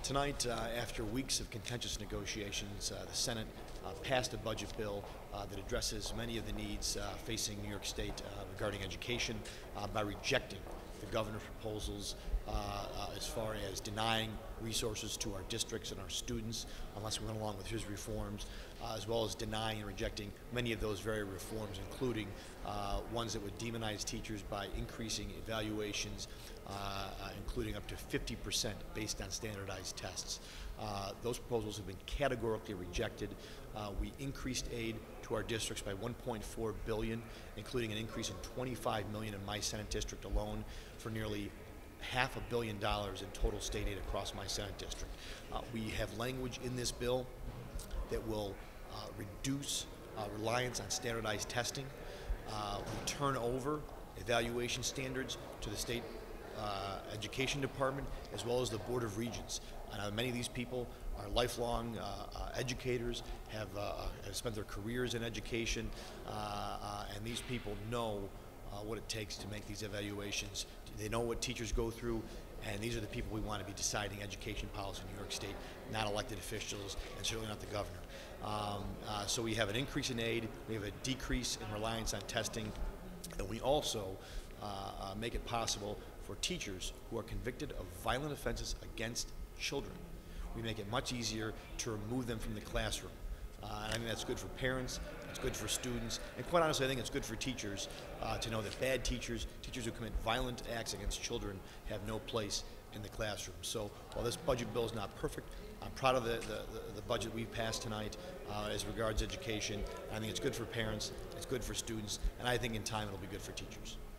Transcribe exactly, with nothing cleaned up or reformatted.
Tonight, uh, after weeks of contentious negotiations, uh, the Senate uh, passed a budget bill uh, that addresses many of the needs uh, facing New York State uh, regarding education uh, by rejecting the governor's proposals uh, uh, as far as denying resources to our districts and our students unless we went along with his reforms, uh, as well as denying and rejecting many of those very reforms, including uh, ones that would demonize teachers by increasing evaluations, uh, uh, including up to fifty percent based on standardized tests. Uh, those proposals have been categorically rejected. Uh, we increased aid to our districts by one point four billion dollars, including an increase in twenty-five million dollars in my Senate district alone, for nearly half a billion dollars in total state aid across my Senate district. Uh, we have language in this bill that will uh, reduce uh, reliance on standardized testing. Uh, we turn over evaluation standards to the state uh, education department as well as the Board of Regents. Uh, many of these people are lifelong uh, uh, educators, have, uh, have spent their careers in education, uh, uh, and these people know Uh, what it takes to make these evaluations. They know what teachers go through, and these are the people we want to be deciding education policy in New York State, not elected officials, and certainly not the governor. Um, uh, so we have an increase in aid, we have a decrease in reliance on testing, and we also uh, uh, make it possible for teachers who are convicted of violent offenses against children. We make it much easier to remove them from the classroom. Uh, and I think that's good for parents, it's good for students, and quite honestly I think it's good for teachers uh, to know that bad teachers, teachers who commit violent acts against children, have no place in the classroom. So while this budget bill is not perfect, I'm proud of the, the, the budget we've passed tonight uh, as regards education. I think it's good for parents, it's good for students, and I think in time it'll be good for teachers.